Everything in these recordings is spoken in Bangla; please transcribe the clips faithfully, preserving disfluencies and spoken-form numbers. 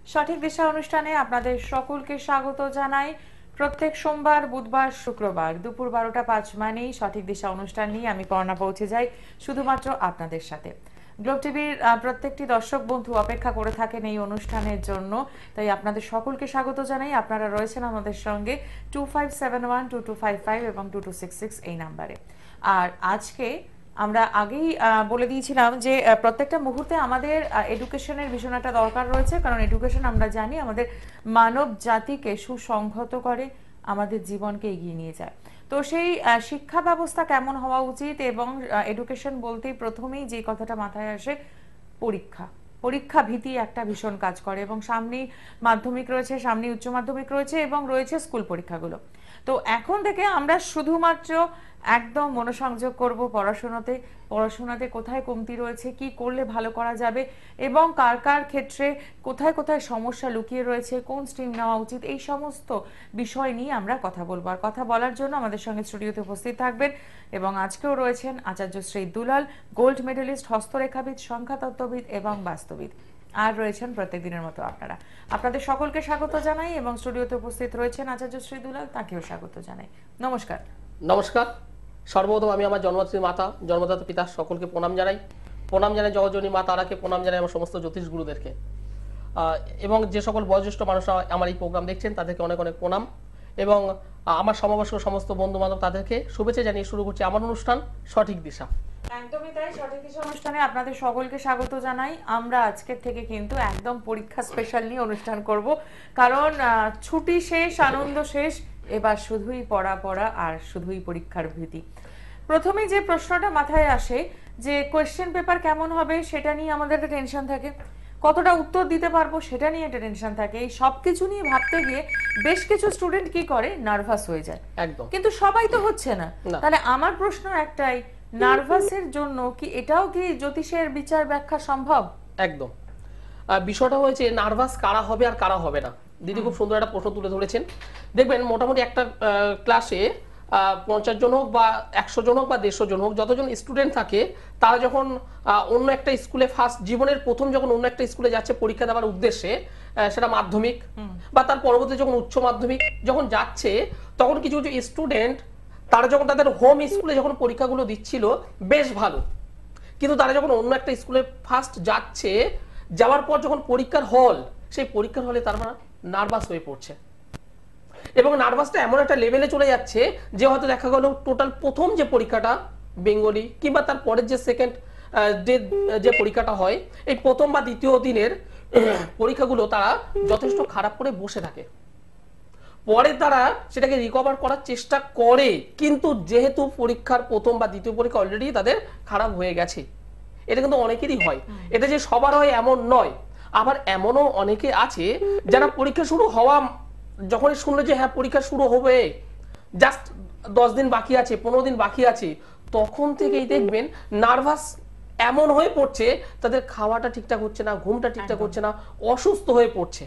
সঠিক দিশা অনুষ্ঠানে আপনাদের সকলকে স্বাগত জানাই। প্রত্যেক সোমবার, বুধবার, শুক্রবার দুপুর বারোটা পাঁচ মানেই সঠিক দিশা অনুষ্ঠান নিয়ে আমি পর্ণা পৌঁছে যাই শুধুমাত্র আপনাদের সাথে। গ্লোব টিভির প্রত্যেকটি দর্শক বন্ধু অপেক্ষা করে থাকেন এই অনুষ্ঠানের জন্য, তাই আপনাদের সকলকে স্বাগত জানাই। আপনারা রয়েছেন আমাদের সঙ্গে two five seven one two two five five এবং টু টু সিক্স সিক্স এই নাম্বারে। আর আজকে আমরা আগেই বলে দিয়েছিলাম যে প্রত্যেকটা মুহূর্তে আমাদের এডুকেশনের ভীষণ একটা দরকার রয়েছে, কারণ এডুকেশন আমরা জানি আমাদের মানব জাতিকে সুসংহত করে, আমাদের জীবনকে এগিয়ে নিয়ে যায়। তো সেই শিক্ষা ব্যবস্থা কেমন হওয়া উচিত, এবং এডুকেশন বলতেই প্রথমেই যে কথাটা মাথায় আসে পরীক্ষা। পরীক্ষা ভীতি একটা ভীষণ কাজ করে, এবং সামনেই মাধ্যমিক রয়েছে, সামনেই উচ্চ মাধ্যমিক রয়েছে, এবং রয়েছে স্কুল পরীক্ষাগুলো। তো এখন থেকে আমরা শুধুমাত্র একদম মনোসংযোগ করব পড়াশোনাতে। পড়াশোনাতে কোথায় কমতি রয়েছে, কি করলে ভালো করা যাবে, এবং কার কার ক্ষেত্রে কোথায় কোথায় সমস্যা লুকিয়ে রয়েছে, কোন স্ট্রিম নেওয়া উচিত, এই সমস্ত বিষয় নিয়ে আমরা কথা বলবো। আর কথা বলার জন্য আমাদের সঙ্গে স্টুডিওতে উপস্থিত থাকবেন, এবং আজকেও রয়েছেন আচার্য শ্রী দুলাল, গোল্ড মেডেলিস্ট, হস্তরেখাবিদ, সংখ্যাতত্ত্ববিদ এবং বাস্তবিদ। আর রয়েছেন প্রত্যেক দিনের মতো আপনারা। আপনাদের সকলকে স্বাগত জানাই, এবং স্টুডিওতে উপস্থিত রয়েছেন আচার্য শ্রী দুলাল, তাকেও স্বাগত জানাই। নমস্কার। নমস্কার। সর্বপ্রথম আমি আমার জন্মদাত্রী মাতা, জন্মদাতা পিতা সকলকে প্রণাম জানাই। প্রণাম জানাই জগজ্জননী মা তারাকে, প্রণাম জানাই আমার সমস্ত জ্যোতিষ গুরুদেরকে, এবং যে সকল বয়োজ্যেষ্ঠ মানুষরা আমার এই প্রোগ্রাম দেখছেন তাদেরকে অনেক অনেক প্রণাম, এবং আমার সমবয়স্ক সমস্ত বন্ধু বান্ধব তাদেরকে শুভেচ্ছা জানিয়ে শুরু করছি আমার অনুষ্ঠান সঠিক দিশা। একদমই তাই, সঠিক দিশা অনুষ্ঠানে আপনাদের সকলকে স্বাগত জানাই। আমরা আজকের থেকে কিন্তু একদম পরীক্ষা স্পেশাল নিয়ে অনুষ্ঠান করব, কারণ ছুটি শেষ, আনন্দ শেষ, এবার শুধুই পড়া পড়া আর শুধুই পরীক্ষার ভীতি। প্রথমে যে প্রশ্নটা মাথায় আসে যে কোয়েশ্চেন পেপার কেমন হবে সেটা নিয়ে আমাদের একটা টেনশন থাকে, কতটা উত্তর দিতে পারবো সেটা নিয়ে একটা টেনশন থাকে। এই সব কিছু নিয়ে ভাবতে গিয়ে বেশ কিছু স্টুডেন্ট কি করে, নার্ভাস হয়ে যায়। একদম। কিন্তু সবাই তো হচ্ছে না। তাহলে আমার প্রশ্ন একটাই, নার্ভাসের জন্য কি এটাও কি জ্যোতিষের বিচার ব্যাখ্যা সম্ভব? একদম। বিষয়টা হয়েছে নার্ভাস কারা হবে আর কারা হবে না। দিদি খুব সুন্দর একটা প্রশ্ন তুলে ধরেছেন। দেখবেন মোটামুটি একটা ক্লাসে পঞ্চাশ জন হোক বা একশো জন হোক বা দেড়শো জন হোক, যতজন স্টুডেন্ট থাকে, তারা যখন অন্য একটা স্কুলে ফার্স্ট জীবনের প্রথম যখন অন্য একটা স্কুলে যাচ্ছে পরীক্ষা দেওয়ার উদ্দেশ্যে, সেটা মাধ্যমিক বা তার পরবর্তী যখন উচ্চ মাধ্যমিক যখন যাচ্ছে, তখন কিছু কিছু স্টুডেন্ট তারা যখন তাদের হোম স্কুলে যখন পরীক্ষাগুলো দিচ্ছিল বেশ ভালো, কিন্তু তারা যখন অন্য একটা স্কুলে ফার্স্ট যাচ্ছে, যাওয়ার পর যখন পরীক্ষার হল, সেই পরীক্ষার হলে তারা নার্ভাস হয়ে পড়ছে, এবং নার্ভাসটা এমন একটা লেভেলে চলে যাচ্ছে যে হয়তো দেখা গেল টোটাল প্রথম যে পরীক্ষাটা বেঙ্গলি কিংবা তার পরের যে সেকেন্ড ডে যে পরীক্ষাটা হয়, এই প্রথম বা দ্বিতীয় দিনের পরীক্ষাগুলো তারা যথেষ্ট খারাপ করে বসে থাকে। পরে তারা সেটাকে রিকভার করার চেষ্টা করে, কিন্তু যেহেতু পরীক্ষার প্রথম বা দ্বিতীয় পরীক্ষা অলরেডি তাদের খারাপ হয়ে গেছে। এটা কিন্তু অনেকেরই হয়, এটা যে সবার হয় এমন নয়। আবার এমনও অনেকে আছে যারা পরীক্ষা শুরু হওয়া যখন শুনলো যে হ্যাঁ পরীক্ষা শুরু হবে, জাস্ট দশ দিন বাকি আছে, পনেরো দিন বাকি আছে, তখন থেকেই দেখবেন নার্ভাস এমন হয়ে পড়ছে, তাদের খাওয়াটা ঠিকঠাক হচ্ছে না, ঘুমটা ঠিকঠাক হচ্ছে না, অসুস্থ হয়ে পড়ছে।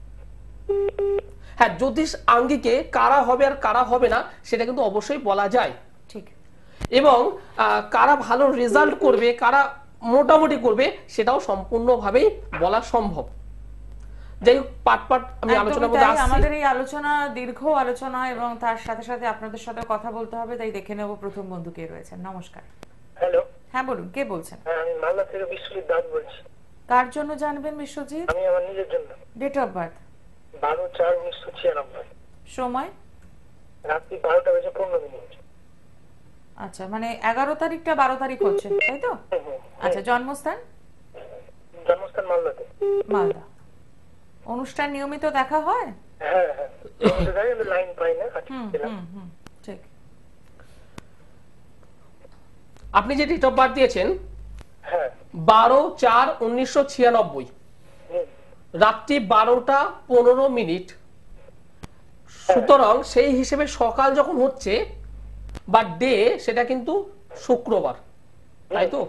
হ্যাঁ, জ্যোতিষ আঙ্গিকে কারা হবে আর কারা হবে না সেটা কিন্তু অবশ্যই বলা যায়, ঠিক, এবং কারা ভালো রেজাল্ট করবে, কারা মোটামুটি করবে, সেটাও সম্পূর্ণভাবেই বলা সম্ভব। যাই হোক, পাট পাট আমি আলোচনার মধ্যে আসছি। আমাদের এই আলোচনা দীর্ঘ আলোচনা, এবং তার সাথে সাথে আপনাদের সাথে কথা বলতে হবে, তাই দেখে নেব প্রথম বন্ধু কে রয়েছেন। নমস্কার। হ্যালো। হ্যাঁ বলুন, কে বলছেন? হ্যাঁ, আমি মালদা থেকে বিশ্বজিৎ দাস বলছি। কার জন্য জানবেন বিশ্বজিৎ? আমি আমার নিজের জন্য। Date of birth? বারো চার উনিশশো ছিয়ানব্বই। সময়? রাত্রি বারোটা বেজে পনেরো মিনিট। আচ্ছা, মানে এগারো তারিখটা বারো তারিখ হচ্ছে, তাই তো? আচ্ছা, জন্মস্থান? জন্মস্থান মালদাতে। মালদা। অনুষ্ঠান নিয়মিত দেখা হয়? হ্যাঁ হ্যাঁ, লাইন পাই না। ঠিক। আপনি যে ডেট অফ বার্থ দিয়েছেন হ্যাঁ বারো চার উনিশশো ছিয়ানব্বই, রাত্রি বারোটা পনেরো মিনিট, সুতরাং সেই হিসেবে সকাল যখন হচ্ছে বা ডে, সেটা কিন্তু শুক্রবার, তাই তো?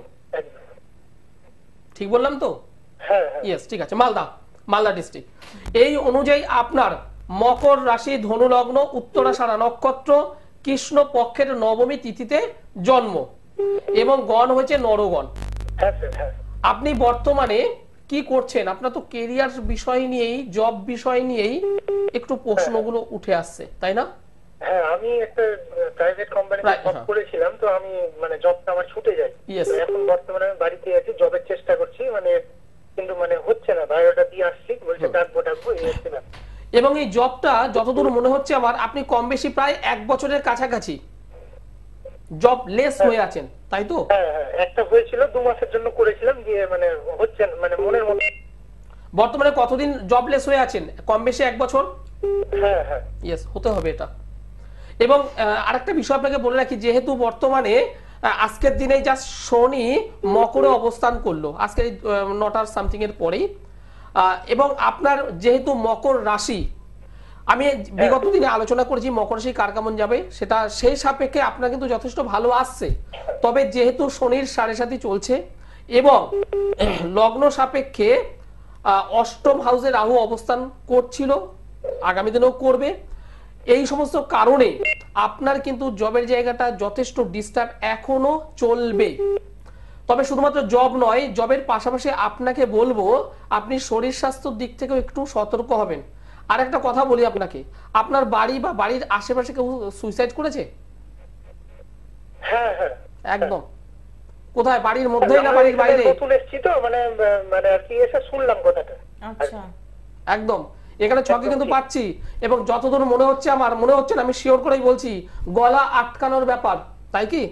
ঠিক বললাম তো? হ্যাঁ ইয়েস, ঠিক আছে। মালদা, মালদা ডিস্ট্রিক্ট। এই অনুযায়ী আপনার মকর রাশি, ধনু লগ্ন, উত্তরাষাঢ়া নক্ষত্র, কৃষ্ণ পক্ষের নবমী তিথিতে জন্ম, এবং গণ হয়েছে নরগণ। হ্যাঁ স্যার, হ্যাঁ। আপনি বর্তমানে কি করছেন? আপনার তো কেরিয়ার বিষয় নিয়েই, জব বিষয় নিয়েই একটু প্রশ্নগুলো উঠে আসছে, তাই না? হ্যাঁ, আমি একটা প্রাইভেট কোম্পানিতে Right, জব হ্যাঁ। করেছিলাম, তো আমি মানে জবটা আমার ছুটে যায়। Yes. তো এখন বর্তমানে আমি বাড়িতে আছি, জবের চেষ্টা করছি, মানে কিন্তু মানে হচ্ছে না। বায়োডাটা দিয়ে আসছি, বলছে ডাকবো ডাকবো, এই হচ্ছে না। এবং এই জবটা যতদূর মনে হচ্ছে আমার, আপনি কম বেশি প্রায় এক বছরের কাছাকাছি জব লেস হয়ে আছেন, তাই তো? হ্যাঁ হ্যাঁ, একটা হয়েছিল দু মাসের জন্য করেছিলাম, দিয়ে মানে হচ্ছে না, মানে মনের মতো। বর্তমানে কতদিন জবলেস হয়ে আছেন? কম বেশি এক বছর? হ্যাঁ হ্যাঁ ইয়েস, হতে হবে এটা। এবং আহ, আরেকটা বিষয় আপনাকে বলে রাখি, যেহেতু বর্তমানে আহ, আজকের দিনে জাস্ট শনি মকরে অবস্থান করলো আজকে নটার সামথিং এর পরেই, আহ, এবং আপনার যেহেতু মকর রাশি, আমি বিগত দিনে আলোচনা করেছি মকর রাশি কার কেমন যাবে, সেটা সেই সাপেক্ষে আপনার কিন্তু যথেষ্ট ভালো আসছে। তবে যেহেতু শনির সাড়ে সাথী চলছে এবং লগ্ন সাপেক্ষে আহ, অষ্টম হাউসে রাহু অবস্থান করছিল, আগামী দিনেও করবে, এই সমস্ত কারণে আপনার কিন্তু জবের জায়গাটা যথেষ্ট ডিস্টার্ব এখনো চলবে। তবে শুধুমাত্র জব নয়, জবের পাশাপাশি আপনাকে বলবো আপনি শরীর স্বাস্থ্যের দিক থেকেও একটু সতর্ক হবেন। আর একটা কথা বলি আপনাকে, আপনার বাড়ি বা বাড়ির আশেপাশে কেউ সুইসাইড করেছে? হ্যাঁ হ্যাঁ। একদম। কোথায়, বাড়ির মধ্যেই না বাড়ির বাইরে? নতুন এসেছি তো, মানে মানে আর কি এসে শুনলাম কথাটা। আচ্ছা, একদম, এখানে ছকে কিন্তু পাচ্ছি, এবং যতদূর মনে হচ্ছে আমার, মনে হচ্ছে না, আমি শিওর করেই বলছি, গলা আটকানোর ব্যাপার, তাই কি?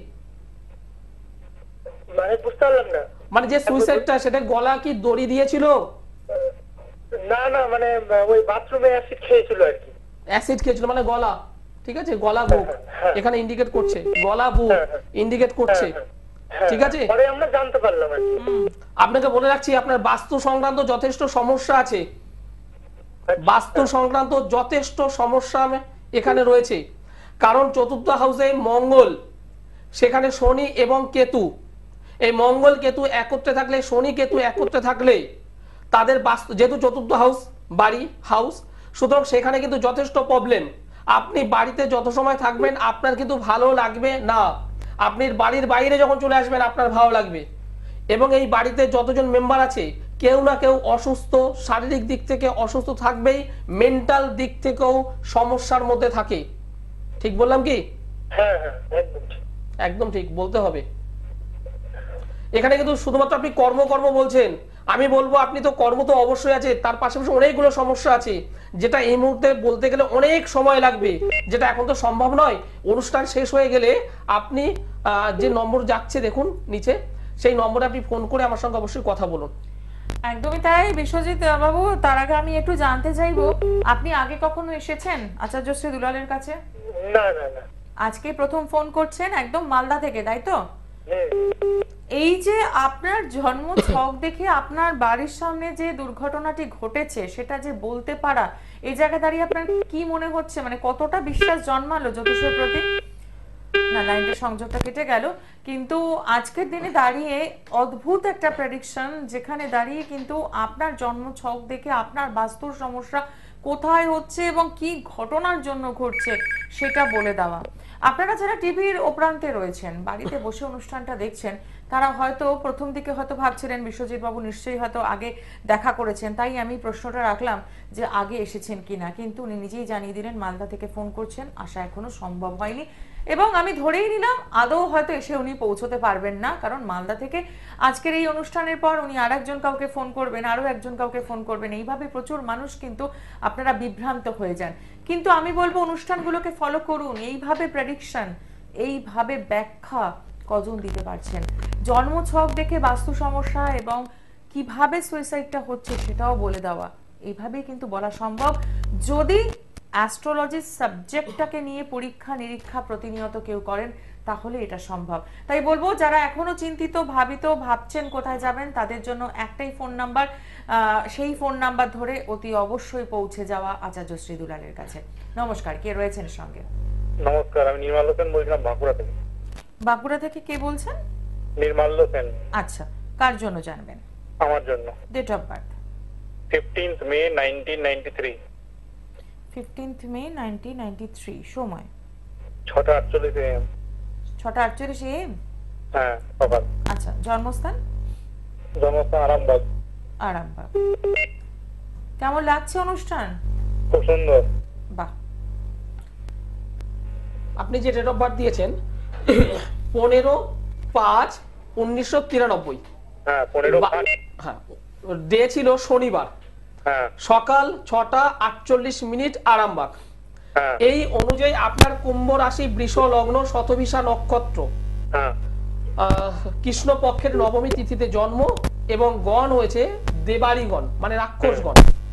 মানে বুঝতে পারলাম না। মানে যে সুইসাইডটা, সেটা গলা কি দড়ি দিয়েছিল? না না, মানে ওই বাথরুমে অ্যাসিড খেয়েছিল আর কি। অ্যাসিড খেয়েছিল মানে গলা, ঠিক আছে, গলা বুক এখানে ইন্ডিকেট করছে, গলা বুক ইন্ডিকেট করছে, হ্যাঁ, ঠিক আছে। পরে আমরা জানতে পারলাম আর কি। আপনাকে বলে রাখছি, আপনার বাস্তু সংক্রান্ত যথেষ্ট সমস্যা আছে, বাস্তু সংক্রান্ত যথেষ্ট সমস্যা এখানে রয়েছে। কারণ চতুর্থ হাউসে মঙ্গল, সেখানে শনি এবং কেতু, এই মঙ্গল কেতু একত্রে থাকলে, শনি কেতু একত্রে থাকলে তাদের বাস্তু, যেহেতু চতুর্থ হাউস বাড়ি হাউস, সুতরাং সেখানে কিন্তু যথেষ্ট প্রবলেম। আপনি বাড়িতে যত সময় থাকবেন আপনার কিন্তু ভালো লাগবে না, আপনি বাড়ির বাইরে যখন চলে আসবেন আপনার ভালো লাগবে। এবং এই বাড়িতে যতজন মেম্বার আছে কেউ না কেউ অসুস্থ, শারীরিক দিক থেকে অসুস্থ থাকবেই, মেন্টাল দিক থেকেও সমস্যার মধ্যে থাকে। ঠিক বললাম কি? হ্যাঁ হ্যাঁ, একদম ঠিক। একদম ঠিক বলতে হবে। এখানে কিন্তু শুধুমাত্র আপনি কর্ম কর্ম বলছেন, আমি বলবো আপনি তো কর্ম তো অবশ্যই আছে, তার পাশাপাশি অনেকগুলো সমস্যা আছে, যেটা এই মুহূর্তে বলতে গেলে অনেক সময় লাগবে, যেটা এখন তো সম্ভব নয়। অনুষ্ঠান শেষ হয়ে গেলে আপনি আহ, যে নম্বর যাচ্ছে দেখুন নিচে, সেই নম্বরে আপনি ফোন করে আমার সঙ্গে অবশ্যই কথা বলুন। একদমই তাই বিশ্বজিৎ বাবু। তার আগে আমি একটু জানতে চাইবো, আপনি আগে কখনো এসেছেন আচার্য শ্রী দুলালের কাছে? না না না। আজকে প্রথম ফোন করছেন, একদম মালদা থেকে, তাই তো? হুম। এই যে আপনার জন্ম ছক দেখে আপনার বাড়ির সামনে যে দুর্ঘটনাটি ঘটেছে সেটা যে বলতে পারা, এই জায়গায় দাঁড়িয়ে আপনার কি মনে হচ্ছে, মানে কতটা বিশ্বাস জন্মালো জ্যোতিষের প্রতি? না, লাইনটা সংযোগটা কেটে গেল, কিন্তু আজকের দিনে দাঁড়িয়ে অদ্ভুত একটা প্রেডিকশন, যেখানে দাঁড়িয়ে কিন্তু আপনার জন্ম ছক দেখে আপনার বাস্তুর সমস্যা কোথায় হচ্ছে এবং কি ঘটনার জন্য ঘটছে সেটা বলে দেওয়া। আপনারা যারা টিভির ওপ্রান্তে রয়েছেন, বাড়িতে বসে অনুষ্ঠানটা দেখছেন, তারা হয়তো প্রথম দিকে হয়তো ভাবছিলেন বিশ্বজিৎ বাবু নিশ্চয়ই হয়তো আগে দেখা করেছেন, তাই আমি প্রশ্নটা রাখলাম যে আগে এসেছেন কিনা, কিন্তু উনি নিজেই জানিয়ে দিলেন মালদা থেকে ফোন করছেন, আসা এখনো সম্ভব হয়নি। এবং আমি ধরেই নিলাম আদৌ হয়তো এসে উনি পৌঁছতে পারবেন না, কারণ মালদা থেকে আজকের এই অনুষ্ঠানের পর উনি আর একজন কাউকে ফোন করবেন, আরো একজন কাউকে ফোন করবেন, এইভাবে প্রচুর মানুষ কিন্তু আপনারা বিভ্রান্ত হয়ে যান। কিন্তু আমি বলবো অনুষ্ঠানগুলোকে ফলো করুন, এইভাবে প্রেডিকশন, এইভাবে ব্যাখ্যা কজন দিতে পারছেন, জন্মছক দেখে বাস্তু সমস্যা এবং কিভাবে সুইসাইডটা হচ্ছে সেটাও বলে দেওয়া, এইভাবেই কিন্তু বলা সম্ভব, যদি অ্যাস্ট্রোলজির সাবজেক্টটাকে নিয়ে পরীক্ষা নিরীক্ষা প্রতিনিয়ত কেউ করেন, তাহলে এটা সম্ভব। তাই বলবো যারা এখনো চিন্তিত, ভাবিত, ভাবছেন কোথায় যাবেন, তাদের জন্য একটাই ফোন নাম্বার, সেই ফোন নাম্বার ধরে অতি অবশ্যই পৌঁছে যাওয়া আচার্য শ্রী দুলালের কাছে। নমস্কার, কে রয়েছেন সঙ্গে? নমস্কার, আমি নির্মাল্য সেন বলছিলাম বাঁকুড়া থেকে। বাঁকুড়া থেকে কে বলছেন? নির্মাল্য সেন। আচ্ছা, কার জন্য জানবেন? আমার জন্য। Date of birth? Fifteenth May nineteen ninety three. Fifteenth May nineteen ninety three. সময়? ছটা আটচল্লিশ এম। ছটা আটচল্লিশ এম? হ্যাঁ, সকাল। আচ্ছা, জন্মস্থান? জন্মস্থান আরামবাগ। আরামবাগ। কেমন লাগছে অনুষ্ঠান? খুব সুন্দর। বাহ। আপনি যে ডেট অফ বার্থ দিয়েছেন পনেরো পাঁচ উনিশশো তিরানব্বই। হ্যাঁ পনেরো বা- পাঁচ। হ্যাঁ, ডে ছিল শনিবার, হ্যাঁ সকাল ছটা আটচল্লিশ মিনিট আরামবাগ। হ্যাঁ এই অনুযায়ী আপনার কুম্ভ রাশি বৃষ লগ্ন শতভিষা নক্ষত্র, হ্যাঁ আহ, কৃষ্ণ পক্ষের নবমী তিথিতে জন্ম এবং গণ হয়েছে দেবাড়িগণ মানে রাক্ষসগণ।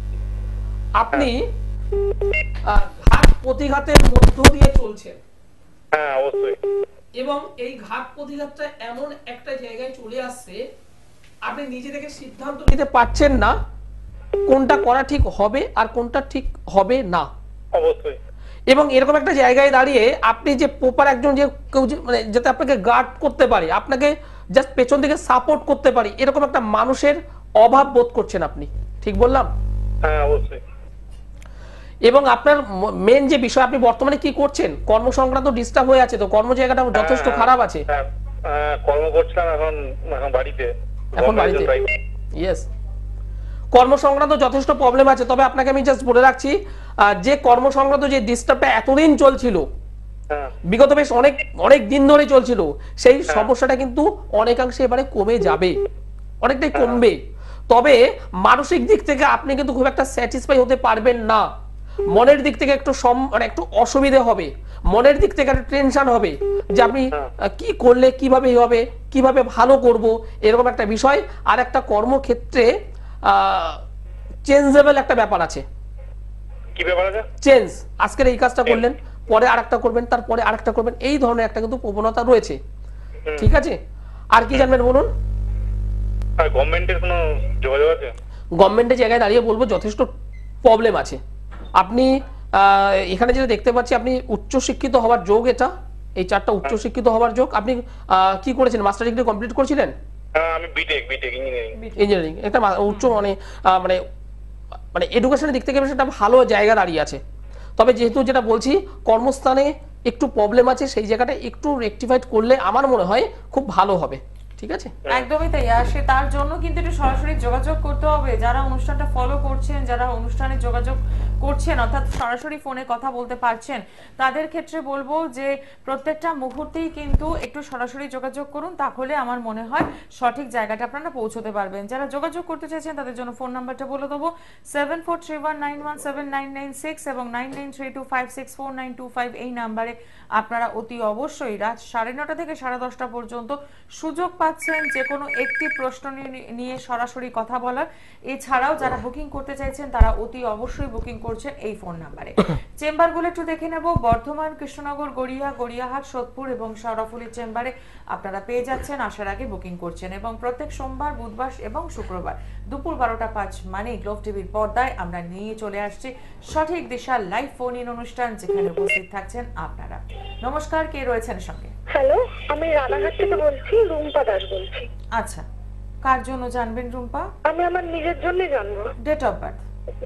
আপনি আহ, ঘাত প্রতিঘাতের মধ্য দিয়ে চলছেন হ্যাঁ অবশ্যই। এবং এই ঘাত প্রতিঘাতটা এমন একটা জায়গায় চলে আসছে আপনি নিজে থেকে সিদ্ধান্ত নিতে পারছেন না কোনটা করা ঠিক হবে আর কোনটা ঠিক হবে না। অবশ্যই। এবং এরকম একটা জায়গায় দাঁড়িয়ে আপনি যে প্রপার একজন যে কেউ যে- মানে যাতে আপনাকে গার্ড করতে পারে, আপনাকে জাস্ট পেছন থেকে সাপোর্ট করতে পারে, এরকম একটা মানুষের অভাব বোধ করছেন আপনি, ঠিক বললাম? হ্যাঁ অবশ্যই। এবং আপনার মেন যে বিষয় আপনি বর্তমানে কি করছেন, কর্ম সংক্রান্ত ডিস্টার্ব হয়ে আছে, তো কর্ম জায়গাটা যথেষ্ট হ্যাঁ, খারাপ আছে। হ্যাঁ, হ্যাঁ, কর্ম করছিলাম এখন এখন বাড়িতে। এখন বাড়িতে ইয়েস, কর্ম সংক্রান্ত যথেষ্ট প্রবলেম আছে। তবে আপনাকে আমি জাস্ট বলে রাখছি আহ, যে কর্ম সংক্রান্ত যে ডিস্টার্বটা এতদিন চলছিল, হ্যাঁ বিগত বেশ অনেক অনেক দিন ধরে চলছিল, সেই সমস্যাটা কিন্তু অনেকাংশে এবারে কমে যাবে, অনেকটাই কমবে। তবে মানসিক দিক থেকে আপনি কিন্তু খুব একটা স্যাটিসফাই হতে পারবেন না। মনের দিক থেকে একটু সম- মানে একটু অসুবিধে হবে, মনের দিক থেকে একটা টেনশন হবে যে আপনি আহ, কি করলে কিভাবে হবে, কিভাবে ভালো করব, এরকম একটা বিষয়। আর একটা কর্মক্ষেত্রে চেঞ্জেবল একটা ব্যাপার আছে, কি ব্যাপার আছে? চেঞ্জ। আজকের এই কাজটা করলেন, পরে আরেকটা করবেন, তারপরে আরেকটা করবেন, এই ধরনের একটা কিন্তু প্রবণতা রয়েছে, ঠিক আছে? আর কি জানবেন বলুন? আর গভর্নমেন্টের কোনো যোগাযোগ আছে? গভর্নমেন্টের জায়গায় দাঁড়িয়ে বলবো যথেষ্ট প্রবলেম আছে। আপনি আহ, এখানে যেটা দেখতে পাচ্ছি আপনি উচ্চ শিক্ষিত হওয়ার যোগ, এটা এই চারটা উচ্চ শিক্ষিত হওয়ার যোগ। আপনি আহ, কি করেছেন, মাস্টার ডিগ্রি কমপ্লিট করেছিলেন? হ্যাঁ আমি বিটেক বিটেক ইঞ্জিনিয়ারিং। ইঞ্জিনিয়ারিং, একটা মা- উচ্চ মানে আহ, মানে মানে এডুকেশনের দিক থেকে বেশ একটা ভালো জায়গা দাঁড়িয়ে আছে। তবে যেহেতু যেটা বলছি কর্মস্থানে একটু প্রবলেম আছে, সেই জায়গাটা একটু রেকটিফাইড করলে আমার মনে হয় খুব ভালো হবে, ঠিক আছে? একদমই তাই। আর সে তার জন্য কিন্তু একটু সরাসরি যোগাযোগ করতে হবে। যারা অনুষ্ঠানটা ফলো করছেন, যারা অনুষ্ঠানে যোগাযোগ করছেন অর্থাৎ সরাসরি ফোনে কথা বলতে পারছেন, তাদের ক্ষেত্রে বলবো যে প্রত্যেকটা মুহূর্তেই কিন্তু একটু সরাসরি যোগাযোগ করুন, তাহলে আমার মনে হয় সঠিক জায়গাটা আপনারা পৌঁছতে পারবেন। যারা যোগাযোগ করতে চাইছেন তাদের জন্য ফোন নাম্বারটা বলে দেবো, seven four three one nine one seven nine nine six এবং nine nine three two five six four nine two five. এই নাম্বারে আপনারা অতি অবশ্যই রাত সাড়ে নটা থেকে সাড়ে দশটা পর্যন্ত সুযোগ পাচ্ছেন যে কোনো একটি প্রশ্ন নিয়ে- নিয়ে সরাসরি কথা বলার। এছাড়াও যারা বুকিং করতে চাইছেন তারা অতি অবশ্যই বুকিং করছেন এই ফোন নাম্বারে। চেম্বারগুলো একটু দেখে নেব। বর্ধমান, কৃষ্ণনগর, গড়িয়া, গড়িয়াহাট, সোদপুর এবং সরাফুলির চেম্বারে আপনারা পেয়ে যাচ্ছেন, আসার আগে বুকিং করছেন। এবং প্রত্যেক সোমবার, বুধবার এবং শুক্রবার দুপুর বারোটা পাঁচ মানে গ্লোব টিভির পর্দায় আমরা নিয়ে চলে আসছি সঠিক দিশা লাইভ ফোন ইন অনুষ্ঠান, যেখানে উপস্থিত থাকছেন আপনারা। নমস্কার, কে রয়েছেন সঙ্গে? হ্যালো, আমি রানাঘাট থেকে বলছি, রুম্পা দাস বলছি। আচ্ছা, কার জন্য জানবেন রুম্পা? আমি আমার নিজের জন্য জানবো। ডেট অফ বার্থ,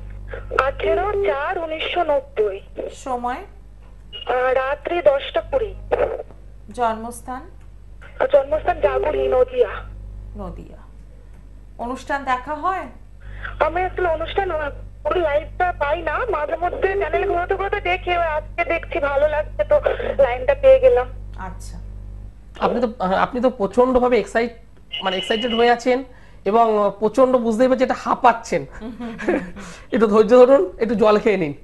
আঠেরো চার উনিশশো নব্বই, সময়, রাত্রি দশটা কুড়ি, জন্মস্থান আর জন্মস্থান জাগুরি, নদিয়া। নদিয়া। অনুষ্ঠান দেখা হয়? আমি আসলে অনুষ্ঠান পুরো লাইভটা পাই না, মাঝে মধ্যে চ্যানেল ঘুরতে ঘুরতে দেখি, এবার আজকে দেখছি ভালো লাগছে তো লাইনটা পেয়ে গেলাম। আচ্ছা, আপনি তো আপনি তো প্রচন্ড ভাবে এক্সাইট মানে এক্সাইটেড হয়ে আছেন এবং প্রচন্ড বুঝতেই পারছি এটা হাঁপাচ্ছেন। একটু ধৈর্য ধরুন, একটু জল খেয়ে নিন।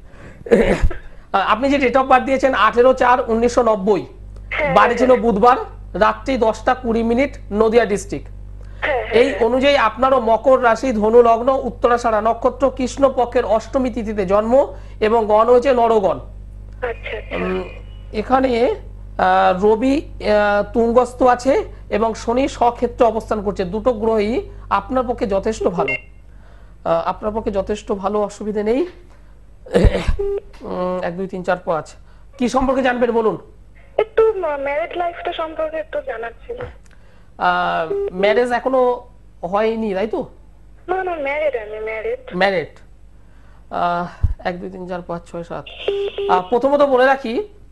আপনি যে ডেট অফ বার্থ দিয়েছেন আঠেরো চার উনিশশো নব্বই, বাড়ি ছিল বুধবার, রাত্রি দশটা কুড়ি মিনিট, নদিয়া ডিস্ট্রিক্ট। এই অনুযায়ী আপনারও মকর রাশি, ধনু লগ্ন, উত্তরাষাঢ়া নক্ষত্র, কৃষ্ণ পক্ষের অষ্টমী তিথিতে জন্ম এবং গণ হয়েছে নরগণ। আচ্ছা আচ্ছা। উম, এখানে আহ, রবি আহ, তুঙ্গস্থ আছে এবং শনি স্বক্ষেত্রে অবস্থান করছে। দুটো গ্রহই আপনার পক্ষে যথেষ্ট ভালো, আহ, আপনার পক্ষে যথেষ্ট ভালো, অসুবিধে নেই। উম, এক দুই তিন চার পাঁচ, কি সম্পর্কে জানবেন বলুন? একটু ম্যারেজ লাইফটা সম্পর্কে একটু জানার ছিল। ম্যারেজ এখনো হয়নি তাই তো? না না, ম্যারিড, আমি ম্যারিড। ম্যারেড। এক দুই তিন চার পাঁচ ছয় সাত। আহ, প্রথমত বলে রাখি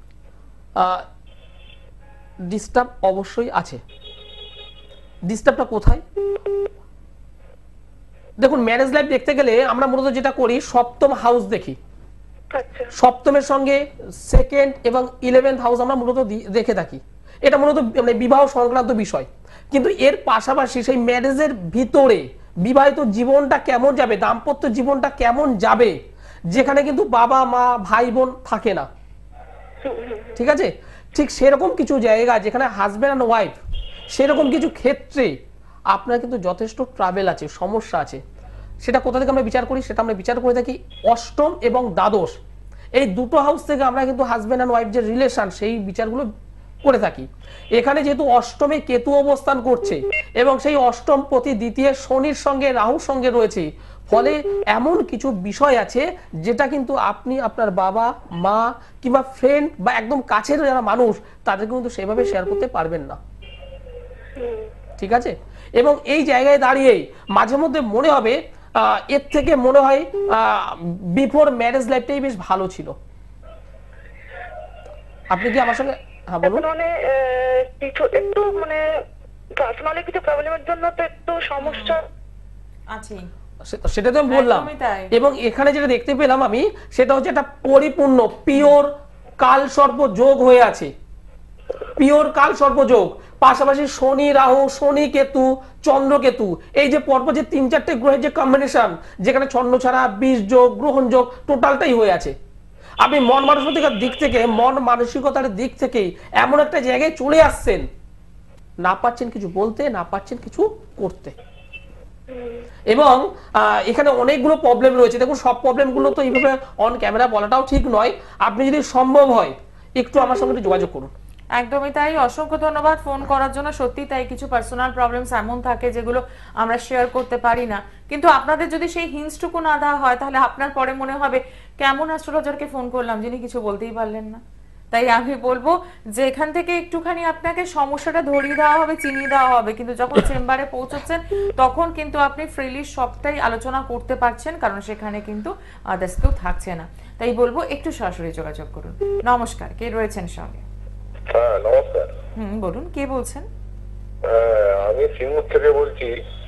ডিস্টার্ব অবশ্যই আছে। ডিস্টার্বটা কোথায়? দেখুন ম্যারেজ লাইফ দেখতে গেলে আমরা মূলত যেটা করি সপ্তম হাউস দেখি, আচ্ছা সপ্তমের সঙ্গে সেকেন্ড এবং ইলেভেন্থ হাউস আমরা মূলত দি- দেখে থাকি। এটা মূলত মানে বিবাহ সংক্রান্ত বিষয়, কিন্তু এর পাশাপাশি সেই ম্যারেজের ভিতরে বিবাহিত জীবনটা কেমন যাবে, দাম্পত্য জীবনটা কেমন যাবে, যেখানে কিন্তু বাবা মা ভাই বোন থাকে না, ঠিক আছে, ঠিক সেরকম কিছু জায়গা যেখানে হাজব্যান্ড অ্যান্ড ওয়াইফ, সেরকম কিছু ক্ষেত্রে আপনার কিন্তু যথেষ্ট ট্রাভেল আছে, সমস্যা আছে। সেটা কোথা থেকে আমরা বিচার করি, সেটা আমরা বিচার করে থাকি অষ্টম এবং দ্বাদশ, এই দুটো হাউস থেকে আমরা কিন্তু হাজব্যান্ড অ্যান্ড ওয়াইফ যে রিলেশন সেই বিচারগুলো করে থাকি। এখানে যেহেতু অষ্টমে কেতু অবস্থান করছে এবং সেই অষ্টম প্রতি দ্বিতীয় শনির সঙ্গে রাহুর সঙ্গে রয়েছে, ফলে এমন কিছু বিষয় আছে যেটা কিন্তু আপনি আপনার বাবা মা কিংবা ফ্রেন্ড বা একদম কাছের যারা মানুষ তাদেরকে কিন্তু সেভাবে শেয়ার করতে পারবেন না, ঠিক আছে। এবং এই জায়গায় দাঁড়িয়ে মাঝে মধ্যে মনে হবে আহ, এর থেকে মনে হয় বিফোর ম্যারেজ লাইফটাই বেশ ভালো ছিল। আপনি কি আমার সঙ্গে, হ্যাঁ বলুন। এখন মানে আহ, কিছু একটু মানে পার্সোনালি কিছু প্রবলেমের জন্য তো একটু সমস্যা আছে। সে- সেটা তো আমি বললাম। একদমই তাই। এবং এখানে যেটা দেখতে পেলাম আমি, সেটা হচ্ছে একটা পরিপূর্ণ পিওর কাল সর্প যোগ হয়ে আছে, পিওর কাল সর্প যোগ, পাশাপাশি শনি রাহু, শনি কেতু, চন্দ্র কেতু, এই যে পরপর যে তিন চারটে গ্রহের যে কম্বিনেশন, যেখানে ছন্ন ছাড়া বিষ যোগ, গ্রহণ যোগ টোটালটাই হয়ে আছে। আপনি মন মানসিকতার দিক থেকে, মন মানসিকতার দিক থেকে এমন একটা জায়গায় চলে আসছেন, না পাচ্ছেন কিছু বলতে, না পাচ্ছেন কিছু করতে। এবং আহ, এখানে অনেকগুলো প্রবলেম রয়েছে। দেখুন সব প্রবলেমগুলো তো এইভাবে অন ক্যামেরা বলাটাও ঠিক নয়। আপনি যদি সম্ভব হয় একটু আমার সঙ্গে একটু যোগাযোগ করুন। একদমই তাই, অসংখ্য ধন্যবাদ ফোন করার জন্য। সত্যি তাই, কিছু পার্সোনাল প্রবলেমস এমন থাকে যেগুলো আমরা শেয়ার করতে পারি না, কিন্তু আপনাদের যদি সেই হিন্টসটুকু না দেওয়া হয় তাহলে আপনার পরে মনে হবে কেমন অ্যাস্ট্রোলজারকে ফোন করলাম যিনি কিছু বলতেই পারলেন না। তাই আমি বলবো যে এখান থেকে একটুখানি আপনাকে সমস্যাটা ধরিয়ে দেওয়া হবে, চিনিয়ে দেওয়া হবে, কিন্তু যখন চেম্বারে পৌঁছচ্ছেন তখন কিন্তু আপনি ফ্রিলি সবটাই আলোচনা করতে পারছেন, কারণ সেখানে কিন্তু আদার্স কেউ থাকছে না। তাই বলবো একটু সরাসরি যোগাযোগ করুন। নমস্কার, কে রয়েছেন সঙ্গে? হ্যাঁ নমস্কার। হুম, বলুন কে বলছেন? হ্যাঁ, আমি সিঙ্গুর থেকে বলছি।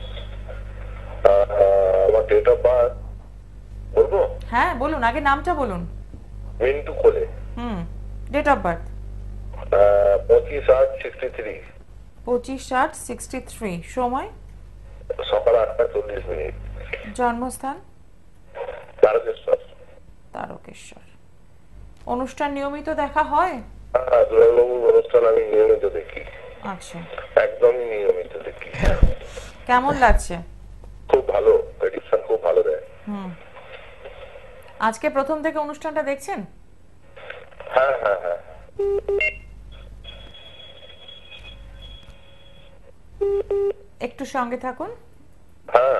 আহ, আমার ডেট অফ বার্থ বলবো? হ্যাঁ বলুন, আগে নামটা বলুন। মিন্টু কোলে। হুম, ডেট অফ বার্থ আহ, পঁচিশ আট সিক্সটি থ্রি, পঁচিশ আট সিক্সটি থ্রি, সময় সকাল আটটা চল্লিশ মিনিট, জন্মস্থান তারকেশ্বর। তারকেশ্বর। অনুষ্ঠান নিয়মিত দেখা হয়? হ্যাঁ, দুলালবাবুর অনুষ্ঠান আমি নিয়মিত দেখি, আচ্ছা, একদমই নিয়মিত দেখি। কেমন লাগছে? খুব ভালো, প্রেডিকশন খুব ভালো দেয়। হুম, আজকে প্রথম থেকে অনুষ্ঠানটা দেখছেন? হ্যাঁ হ্যাঁ হ্যাঁ। একটু সঙ্গে থাকুন। হ্যাঁ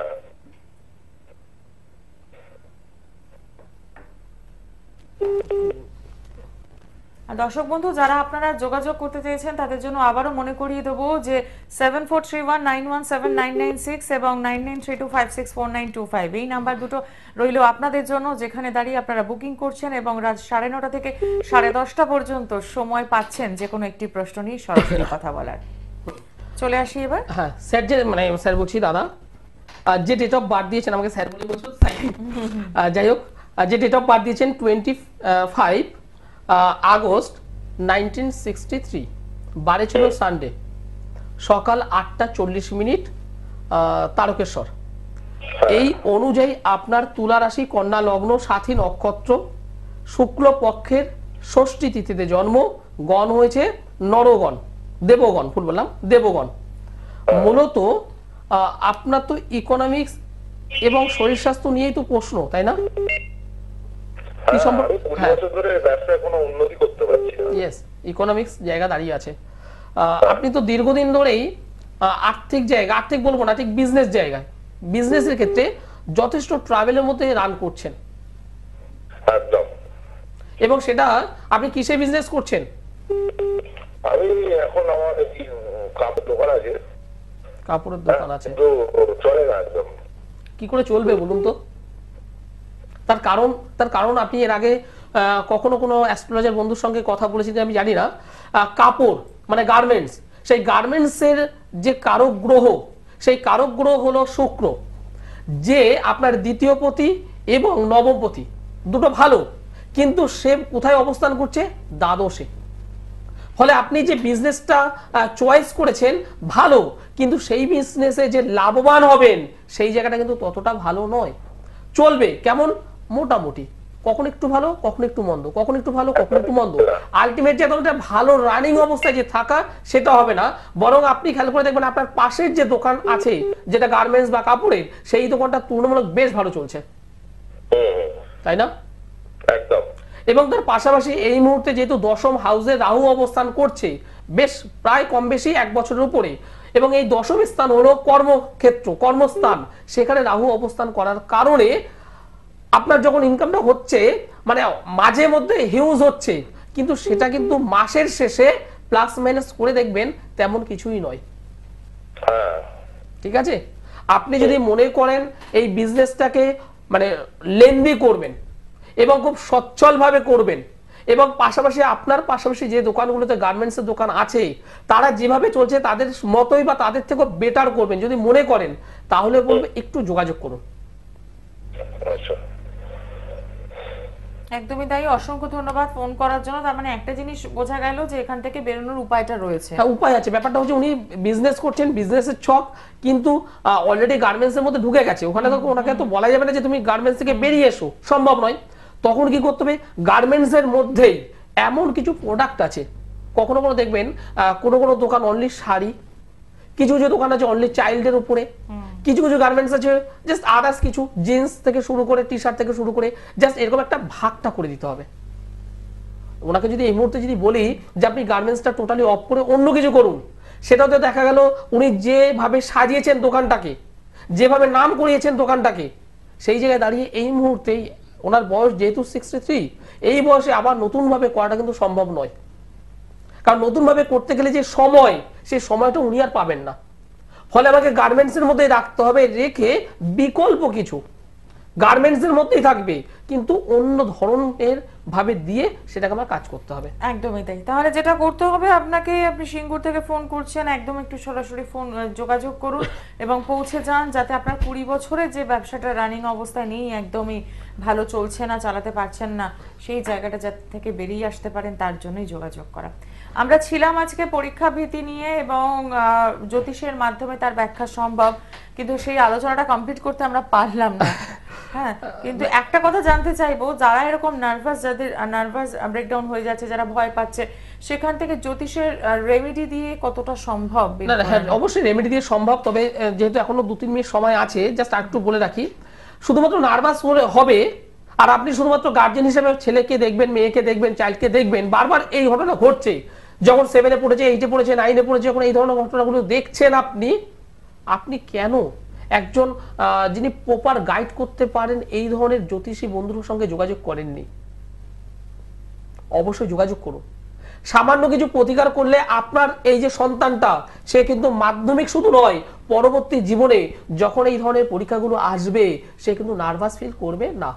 আর দর্শক বন্ধু, যারা আপনারা যোগাযোগ করতে চেয়েছেন তাদের জন্য আবারও মনে করিয়ে দেবো যে seven four three one nine one seven nine nine six এবং nine nine three two five six four nine two five এই নাম্বার দুটো রইল আপনাদের জন্য, যেখানে দাঁড়িয়ে আপনারা বুকিং করছেন এবং রাত সাড়ে নটা থেকে সাড়ে দশটা পর্যন্ত সময় পাচ্ছেন যে কোনো একটি প্রশ্ন নিয়ে সরাসরি কথা বলার। চলে আসি এবার। হ্যাঁ স্যার, যে মানে স্যার বলছি দাদা, আহ, যে ডেট অফ বার্থ দিয়েছেন, আমাকে স্যার বলে বলছো, আহ, যাই হোক, আহ, যে ডেট অফ বার্থ দিয়েছেন twenty five August nineteen sixty three, বারে ছিল সানডে, সকাল আটটা চল্লিশ মিনিট, আহ, তারকেশ্বর। এই অনুযায়ী আপনার তুলা রাশি, কন্যা লগ্ন, সাথী নক্ষত্র, শুক্ল পক্ষের ষষ্ঠী তিথিতে জন্ম, গণ হয়েছে নরগণ, দেবগণ, ভুল বললাম, দেবগণ। মূলত আহ, আপনার তো ইকোনমিক্স এবং শরীর স্বাস্থ্য নিয়েই তো প্রশ্ন, তাই না? কি সম্পর্ক? আমি কুড়ি হ্যাঁ, বছর ধরে ব্যবসায় কোনো উন্নতি করতে পারছি না। ইয়েস, ইকোনমিক্স জায়গা দাঁড়িয়ে আছে। আহ, আপনি তো দীর্ঘদিন ধরেই আহ, আর্থিক জায়গা, আর্থিক বলবো না, ঠিক বিজনেস জায়গায়, বিজনেসের ক্ষেত্রে যথেষ্ট ট্রাভেলের মধ্যে রান করছেন। একদম। এবং সেটা আপনি কিসে বিজনেস করছেন? আমি এখন আমার একটি কাপড় দোকান আছে, কাপড়ের দোকান আছে, কিন্তু চলে না একদম। কি করে চলবে বলুন তো? তার কারণ, তার কারণ আপনি এর আগে আহ, কখনো কোনো অ্যাস্ট্রোলজার বন্ধুর সঙ্গে কথা বলেছি যে আমি জানি না, আহ, কাপড় মানে গার্মেন্টস, সেই গার্মেন্টসের যে কারক গ্রহ, সেই কারক গ্রহ হলো শুক্র, যে আপনার দ্বিতীয় পতি এবং নবমপতি দুটো ভালো, কিন্তু সে কোথায় অবস্থান করছে? দ্বাদশে। ফলে আপনি যে বিজনেসটা চয়েস করেছেন ভালো, কিন্তু সেই বিজনেসে যে লাভবান হবেন সেই জায়গাটা কিন্তু ততটা ভালো নয়। চলবে কেমন? মোটামুটি, কখন একটু ভালো, কখন একটু মন্দ, কখন একটু ভালো, কখন একটু মন্দ। আলটিমেট যে একটা ভালো রানিং অবস্থায় যে থাকা সেটা হবে না, বরং আপনি খেয়াল করে দেখবেন আপনার পাশের যে দোকান আছে যেটা গার্মেন্টস বা কাপড়ের, সেই দোকানটা তুলনামূলক বেশ ভালো চলছে, তাই না? একদম। এবং তার পাশাপাশি এই মুহূর্তে যেহেতু দশম হাউসে রাহু অবস্থান করছে বেশ প্রায় কম বেশি এক বছরের উপরে, এবং এই দশম স্থান হলো কর্মক্ষেত্র, কর্মস্থান, সেখানে রাহু অবস্থান করার কারণে আপনার যখন ইনকামটা হচ্ছে মানে মাঝে মধ্যে হিউজ হচ্ছে, কিন্তু সেটা কিন্তু মাসের শেষে প্লাস মাইনাস করে দেখবেন তেমন কিছুই নয়। হ্যাঁ, ঠিক আছে? আপনি যদি মনে করেন এই বিজনেসটাকে মানে লেন্দি করবেন এবং খুব সচ্ছল ভাবে করবেন, এবং পাশাপাশি আপনার পাশাপাশি যে দোকানগুলোতে গার্মেন্টসের দোকান আছে তারা যেভাবে চলছে তাদের মতোই বা তাদের থেকেও বেটার করবেন যদি মনে করেন, তাহলে বলবো একটু যোগাযোগ করুন। আচ্ছা, একদমই তাই। অসংখ্য ধন্যবাদ ফোন করার জন্য। তার মানে একটা জিনিস বোঝা গেল যে এখান থেকে বেরোনোর উপায়টা রয়েছে। হ্যাঁ, উপায় আছে। ব্যাপারটা হচ্ছে উনি বিজনেস করছেন, বিজনেসের ছক কিন্তু অলরেডি গার্মেন্টস এর মধ্যে ঢুকে গেছে, ওখানে তো ওনাকে তো বলা যাবে না যে তুমি গার্মেন্টস থেকে বেরিয়ে এসো, সম্ভব নয়। তখন কি করতে হবে? গার্মেন্টস এর মধ্যেই এমন কিছু প্রোডাক্ট আছে, কখনো কখনো দেখবেন কোনো কোনো দোকান অনলি শাড়ি, কিছু কিছু দোকান আছে অনলি চাইল্ডের উপরে, কিছু কিছু গার্মেন্টস আছে জাস্ট আদার্স কিছু জিন্স থেকে শুরু করে টি শার্ট থেকে শুরু করে, জাস্ট এরকম একটা ভাগটা করে দিতে হবে। ওনাকে যদি এই মুহূর্তে যদি বলি যে আপনি গার্মেন্টসটা টোটালি অফ করে অন্য কিছু করুন, সেটাও তো দেখা গেল উনি যেভাবে সাজিয়েছেন দোকানটাকে, যেভাবে নাম করিয়েছেন দোকানটাকে, সেই জায়গায় দাঁড়িয়ে এই মুহূর্তেই ওনার বয়স যেহেতু সিক্সটি থ্রি, এই বয়সে আবার নতুনভাবে করাটা কিন্তু সম্ভব নয়। কারণ নতুনভাবে করতে গেলে যে সময়, সেই সময়টা উনি আর পাবেন না। ফলে আমাকে গার্মেন্টসের মধ্যেই রাখতে হবে, রেখে বিকল্প কিছু গার্মেন্টসের মধ্যেই থাকবে কিন্তু অন্য ধরনের ভাবে দিয়ে সেটাকে আমার কাজ করতে হবে। একদমই তাই। তাহলে যেটা করতে হবে আপনাকে, আপনি সিঙ্গুর থেকে ফোন করছেন, একদম একটু সরাসরি ফোন যোগাযোগ করুন এবং পৌঁছে যান, যাতে আপনার কুড়ি বছরের যে ব্যবসাটা রানিং অবস্থায় নেই, একদমই ভালো চলছে না, চালাতে পারছেন না, সেই জায়গাটা যাতে থেকে বেরিয়ে আসতে পারেন তার জন্যই যোগাযোগ করা। আমরা ছিলাম আজকে পরীক্ষা ভীতি নিয়ে এবং জ্যোতিষের মাধ্যমে তার ব্যাখ্যা সম্ভব, কিন্তু সেই আলোচনাটা কমপ্লিট করতে আমরা পারলাম না। হ্যাঁ, কিন্তু একটা কথা জানতে চাইবো, যারা এরকম নার্ভাস, যাদের নার্ভাস ব্রেকডাউন হয়ে যাচ্ছে, যারা ভয় পাচ্ছে, সেখান থেকে জ্যোতিষের রেমেডি দিয়ে কতটা সম্ভব? না, হ্যাঁ, অবশ্যই রেমেডি দিয়ে সম্ভব। তবে যেহেতু এখনো দু তিন মিনিট সময় আছে, জাস্ট একটু বলে রাখি, শুধুমাত্র নার্ভাস হবে আর আপনি শুধুমাত্র গার্জেন হিসেবে ছেলেকে দেখবেন, মেয়েকে দেখবেন, চাইল্ডকে দেখবেন, বারবার এই ঘটনা ঘটছে, যখন সেভেনে পড়েছে, এইটে পড়েছে, নাইনে পড়েছে, যখন এই ধরনের ঘটনাগুলো দেখছেন আপনি আপনি কেন একজন যিনি প্রপার গাইড করতে পারেন এই ধরনের জ্যোতিষী বন্ধুর সঙ্গে যোগাযোগ করেননি? অবশ্যই যোগাযোগ করুন। সামান্য কিছু প্রতিকার করলে আপনার এই যে সন্তানটা, সে কিন্তু মাধ্যমিক শুধু নয়, পরবর্তী জীবনে যখন এই ধরনের পরীক্ষাগুলো আসবে সে কিন্তু নার্ভাস ফিল করবে না,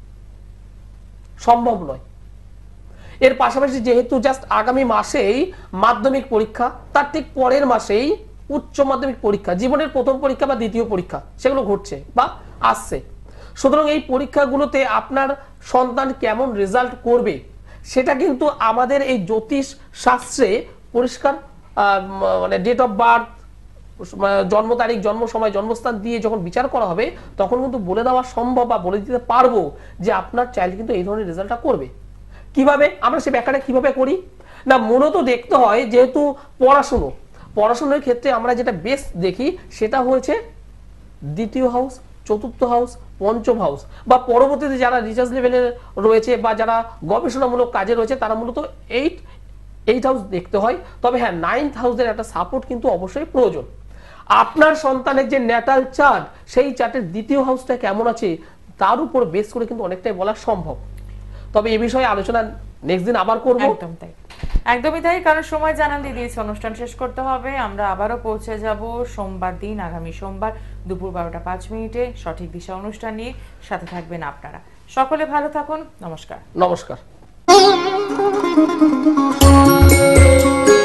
সম্ভব নয়। এর পাশাপাশি যেহেতু জাস্ট আগামী মাসেই মাধ্যমিক পরীক্ষা, তার ঠিক পরের মাসেই উচ্চ মাধ্যমিক পরীক্ষা, জীবনের প্রথম পরীক্ষা বা দ্বিতীয় পরীক্ষা, সেগুলো ঘটছে বা আসছে। সুতরাং এই পরীক্ষাগুলোতে আপনার সন্তান কেমন রেজাল্ট করবে সেটা কিন্তু আমাদের এই জ্যোতিষ শাস্ত্রে পরিষ্কার মানে ডেট অফ বার্থ, জন্ম তারিখ, জন্ম সময়, জন্মস্থান দিয়ে যখন বিচার করা হবে তখন কিন্তু বলে দেওয়া সম্ভব বা বলে দিতে পারবো যে আপনার চাইল্ড কিন্তু এই ধরনের রেজাল্টটা করবে। কিভাবে আমরা সে ব্যাখ্যাটা কিভাবে করি না, মূলত দেখতে হয় যেহেতু পড়াশুনো, পড়াশোনার ক্ষেত্রে আমরা যেটা বেশ দেখি সেটা হয়েছে দ্বিতীয় হাউস, চতুর্থ হাউস, পঞ্চম হাউস, বা পরবর্তীতে যারা রিসার্চ লেভেলে রয়েছে বা যারা গবেষণামূলক কাজে রয়েছে তারা মূলত এইট এইট হাউস দেখতে হয়। তবে হ্যাঁ, নাইন্থ হাউসের একটা সাপোর্ট কিন্তু অবশ্যই প্রয়োজন। আপনার সন্তানের যে ন্যাটাল চার্ট, সেই চার্টের দ্বিতীয় হাউসটা কেমন আছে তার উপর বেস করে কিন্তু অনেকটাই বলা সম্ভব। তবে এই বিষয়ে আলোচনা নেক্সট দিন আবার করব। একদম তাই, একদমই তাই, কারণ সময় জানান দিয়ে দিয়েছে, অনুষ্ঠান শেষ করতে হবে। আমরা আবারও পৌঁছে যাব সোমবার দিন, আগামী সোমবার দুপুর বারোটা পাঁচ মিনিটে সঠিক দিশা অনুষ্ঠান নিয়ে। সাথে থাকবেন আপনারা। সকলে ভালো থাকুন। নমস্কার। নমস্কার।